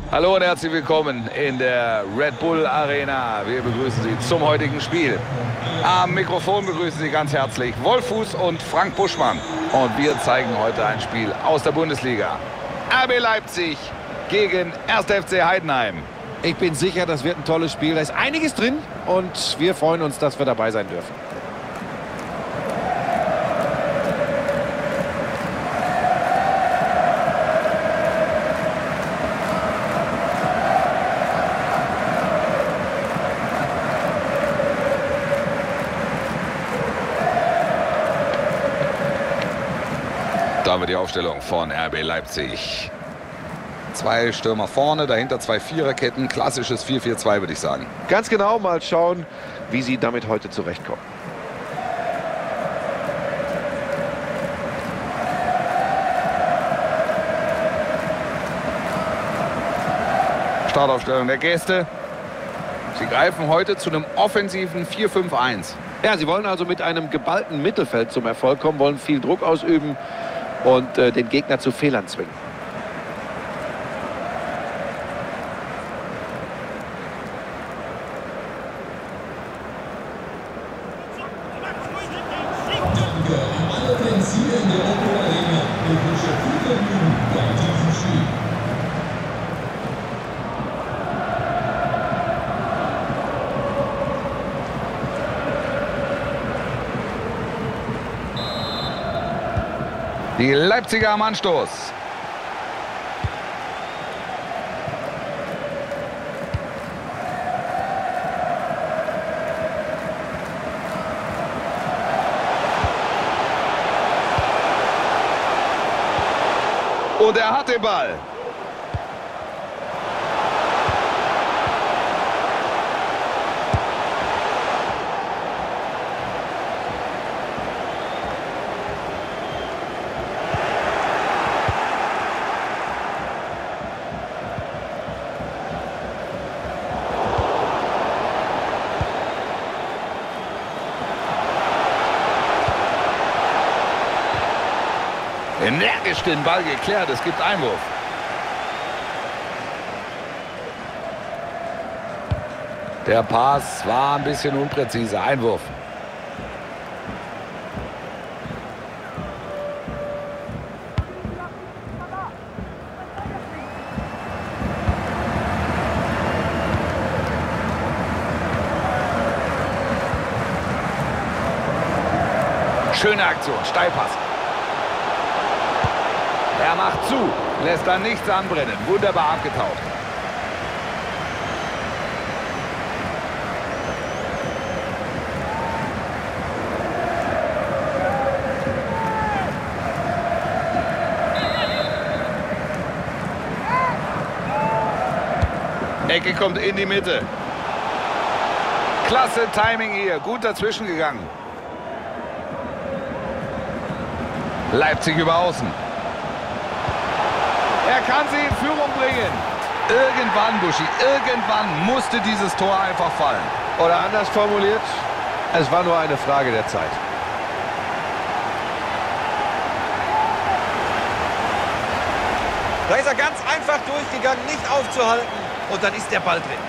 Hallo und herzlich willkommen in der Red Bull Arena. Wir begrüßen Sie zum heutigen Spiel. Am Mikrofon begrüßen Sie ganz herzlich Wolf Fuß und Frank Buschmann. Und wir zeigen heute ein Spiel aus der Bundesliga. RB Leipzig gegen 1. FC Heidenheim. Ich bin sicher, das wird ein tolles Spiel. Da ist einiges drin und wir freuen uns, dass wir dabei sein dürfen. Da haben wir die Aufstellung von RB Leipzig. 2 Stürmer vorne, dahinter 2 Viererketten. Klassisches 4-4-2, würde ich sagen. Ganz genau, mal schauen, wie sie damit heute zurechtkommen. Startaufstellung der Gäste. Sie greifen heute zu einem offensiven 4-5-1. Ja, sie wollen also mit einem geballten Mittelfeld zum Erfolg kommen, wollen viel Druck ausüben und den Gegner zu Fehlern zwingen. Die Leipziger am Anstoß. Und er hat den Ball. Energisch den Ball geklärt, es gibt Einwurf. Der Pass war ein bisschen unpräzise, Einwurf. Schöne Aktion, Steilpass. Er macht zu, lässt da nichts anbrennen. Wunderbar abgetaucht. Ecke kommt in die Mitte. Klasse Timing hier, gut dazwischen gegangen. Leipzig über außen. Er kann sie in Führung bringen. Irgendwann, Buschi, irgendwann musste dieses Tor einfach fallen. Oder anders formuliert, es war nur eine Frage der Zeit. Da ist er ganz einfach durchgegangen, nicht aufzuhalten. Und dann ist der Ball drin.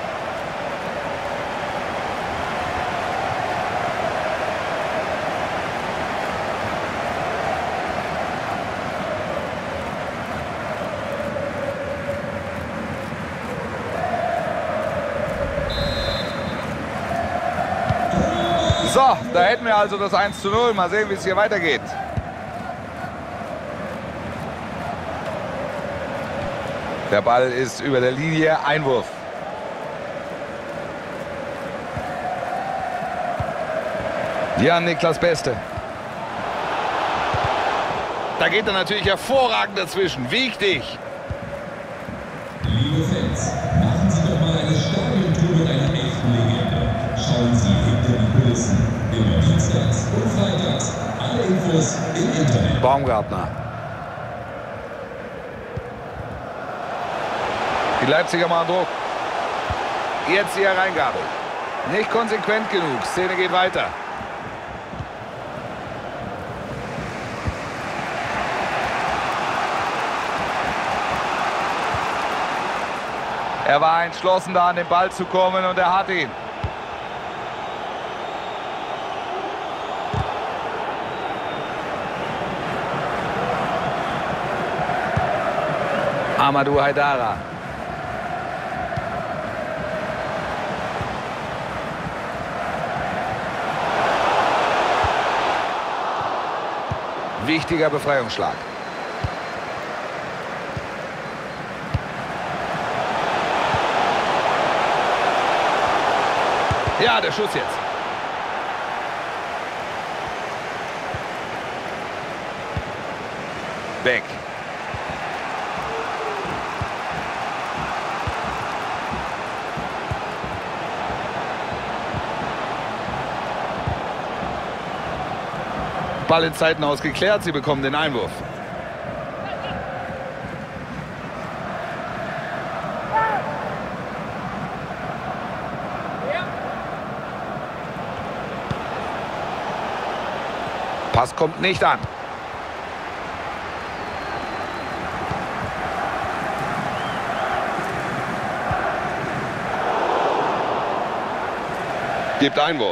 So, da hätten wir also das 1:0. Mal sehen, wie es hier weitergeht. Der Ball ist über der Linie. Einwurf. Jan-Niklas Beste. Da geht er natürlich hervorragend dazwischen. Wichtig. Liebe Fans, machen Sie doch mal eine Stadiontour mit einer echten Legende. Schauen Sie hinter die Kulissen. Immer dienstags und freitags. Alle Infos im Internet. Baumgartner. Die Leipziger machen Druck. Jetzt die Hereingabe. Nicht konsequent genug. Szene geht weiter. Er war entschlossen, da an den Ball zu kommen und er hat ihn. Amadou Haidara. Wichtiger Befreiungsschlag. Ja, der Schuss jetzt. Beck. Ball in Zeiten ausgeklärt, sie bekommen den Einwurf. Pass kommt nicht an. Gibt Einwurf.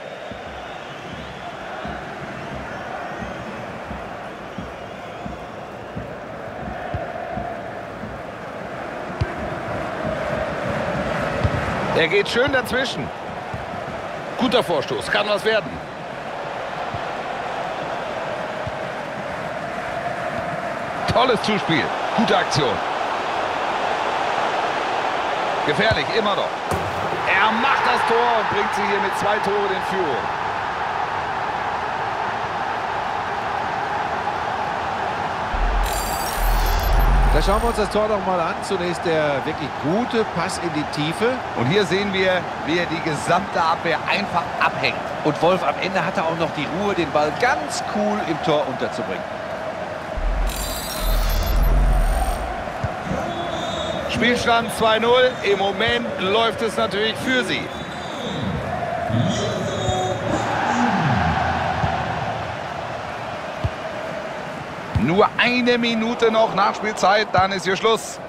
Er geht schön dazwischen. Guter Vorstoß, kann was werden. Tolles Zuspiel, gute Aktion. Gefährlich, immer noch. Er macht das Tor und bringt sie hier mit 2 Toren in Führung. Da schauen wir uns das Tor noch mal an. Zunächst der wirklich gute Pass in die Tiefe. Und hier sehen wir, wie er die gesamte Abwehr einfach abhängt. Und Wolf, am Ende hat er auch noch die Ruhe, den Ball ganz cool im Tor unterzubringen. Spielstand 2-0. Im Moment läuft es natürlich für sie. Nur 1 Minute noch Nachspielzeit, dann ist hier Schluss.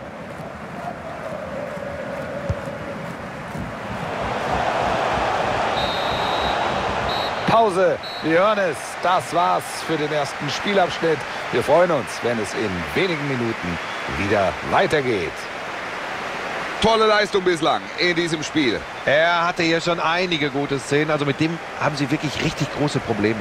Pause, wir hören es. Das war's für den ersten Spielabschnitt. Wir freuen uns, wenn es in wenigen Minuten wieder weitergeht. Tolle Leistung bislang in diesem Spiel. Er hatte hier schon einige gute Szenen, also mit dem haben sie wirklich richtig große Probleme.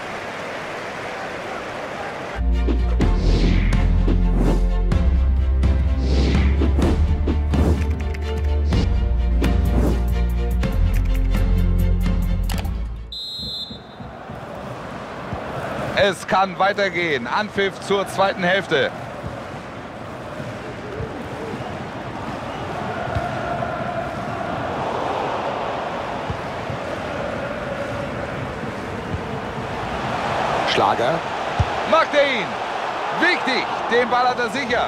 Es kann weitergehen. Anpfiff zur zweiten Hälfte. Schlager. Macht er ihn. Wichtig. Den Ball hat er sicher.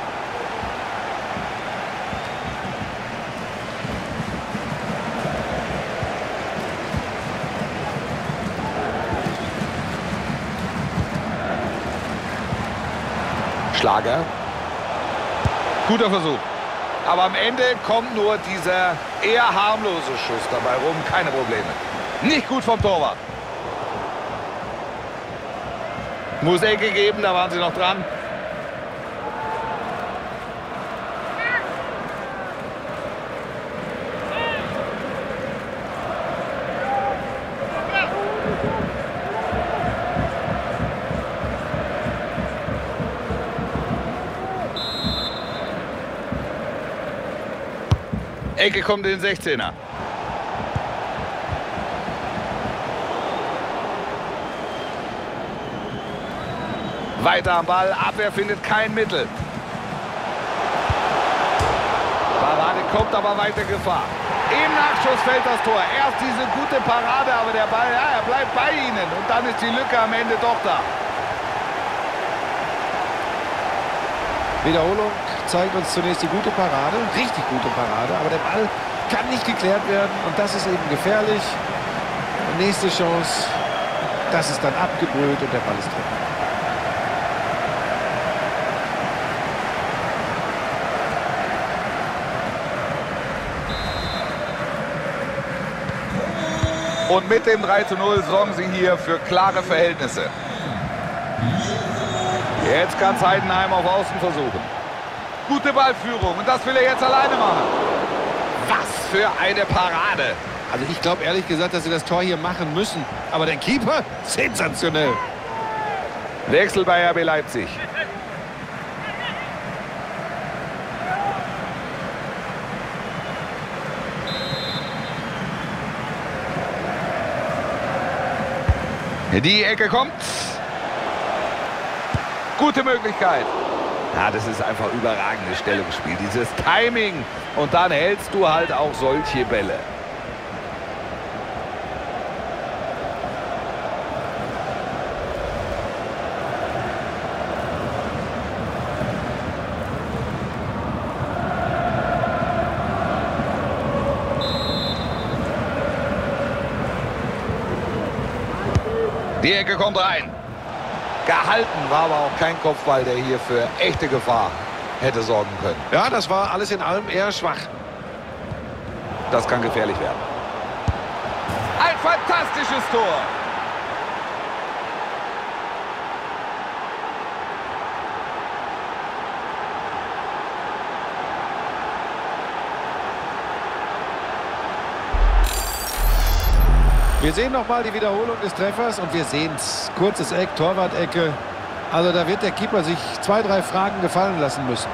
Schlager. Guter Versuch. Aber am Ende kommt nur dieser eher harmlose Schuss dabei rum. Keine Probleme. Nicht gut vom Torwart. Muss Ecke geben, da waren sie noch dran. Ecke kommt in den 16er. Weiter am Ball, Abwehr findet kein Mittel. Parade kommt aber weiter Gefahr. Im Nachschuss fällt das Tor. Erst diese gute Parade, aber der Ball, ja, er bleibt bei ihnen. Und dann ist die Lücke am Ende doch da. Wiederholung zeigt uns zunächst die gute Parade, richtig gute Parade, aber der Ball kann nicht geklärt werden und das ist eben gefährlich. Nächste Chance, das ist dann abgebrüht und der Ball ist drin. Und mit dem 3:0 sorgen sie hier für klare Verhältnisse. Jetzt kann Heidenheim auf Außen versuchen. Gute Ballführung und das will er jetzt alleine machen. Was für eine Parade. Also ich glaube ehrlich gesagt, dass sie das Tor hier machen müssen. Aber der Keeper, sensationell. Wechsel bei RB Leipzig. Die Ecke kommt. Gute Möglichkeit. Ja, das ist einfach überragendes Stellungsspiel. Dieses Timing. Und dann hältst du halt auch solche Bälle. Die Ecke kommt rein. Gehalten war aber auch kein Kopfball, der hier für echte Gefahr hätte sorgen können. Ja, das war alles in allem eher schwach. Das kann gefährlich werden. Ein fantastisches Tor. Wir sehen nochmal die Wiederholung des Treffers und wir sehen es. Kurzes Eck, Torwart-Ecke. Also da wird der Keeper sich 2, 3 Fragen gefallen lassen müssen.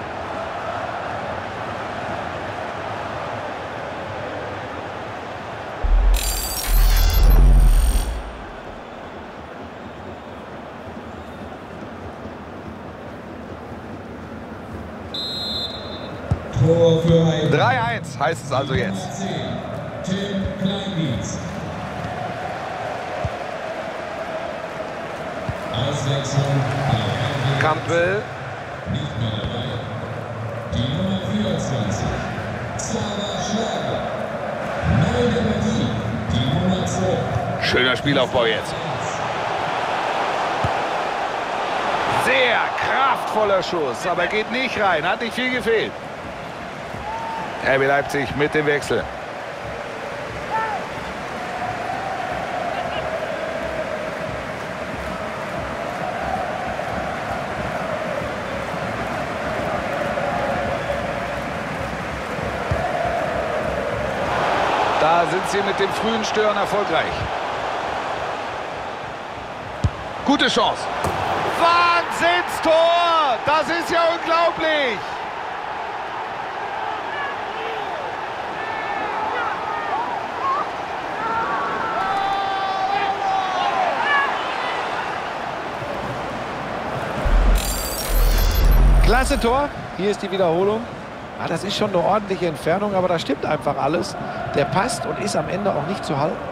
Tor für Heidenheim. 3:1 heißt es also jetzt. Tim Kleindienst. Auswechslung bei RB. Campbell. Nicht mehr dabei. Die Nummer 24. Xaver Schlager. Neu der Partie. Die Nummer 2. Schöner Spielaufbau jetzt. Sehr kraftvoller Schuss, aber geht nicht rein. Hat nicht viel gefehlt. RB Leipzig mit dem Wechsel. Da sind sie mit dem frühen Stören erfolgreich. Gute Chance. Wahnsinnstor! Das ist ja unglaublich! Klasse Tor. Hier ist die Wiederholung. Ah, das ist schon eine ordentliche Entfernung, aber da stimmt einfach alles. Der passt und ist am Ende auch nicht zu halten.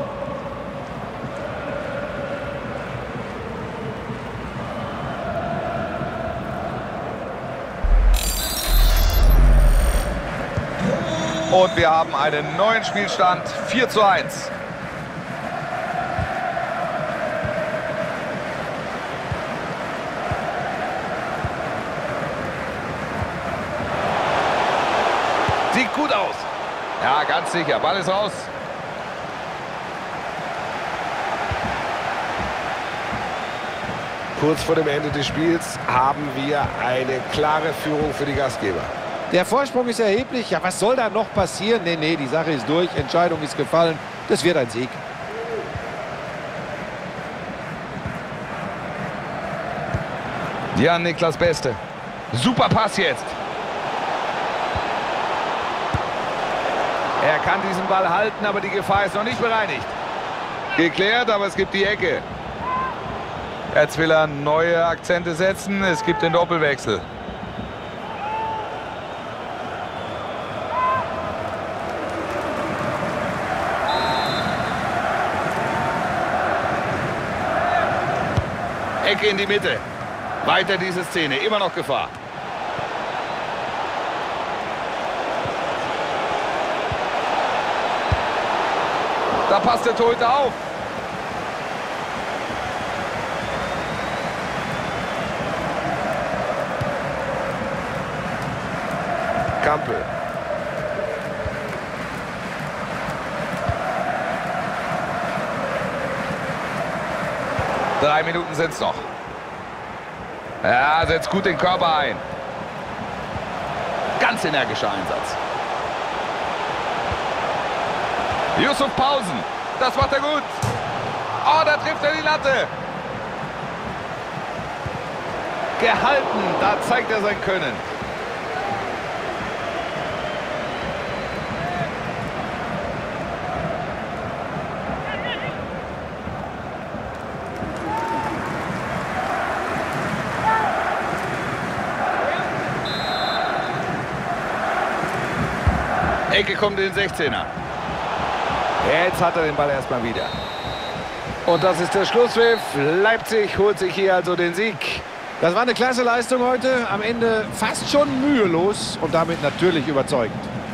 Und wir haben einen neuen Spielstand. 4:1. Sieht gut aus. Ja, ganz sicher. Ball ist raus. Kurz vor dem Ende des Spiels haben wir eine klare Führung für die Gastgeber. Der Vorsprung ist erheblich. Ja, was soll da noch passieren? Nee, die Sache ist durch. Entscheidung ist gefallen. Das wird ein Sieg. Ja, Niklas Beste. Super Pass jetzt. Er kann diesen Ball halten, aber die Gefahr ist noch nicht bereinigt. Geklärt, aber es gibt die Ecke. Jetzt will er neue Akzente setzen. Es gibt den Doppelwechsel. Ecke in die Mitte. Weiter diese Szene. Immer noch Gefahr. Da passt der Torhüter auf. Campbell. 3 Minuten sind es noch. Ja, setzt gut den Körper ein. Ganz energischer Einsatz. Yusuf Pausen. Das macht er gut. Oh, da trifft er die Latte. Gehalten. Da zeigt er sein Können. Ecke kommt in den 16er. Jetzt hat er den Ball erstmal wieder. Und das ist der Schlusspfiff. Leipzig holt sich hier also den Sieg. Das war eine klasse Leistung heute. Am Ende fast schon mühelos und damit natürlich überzeugend.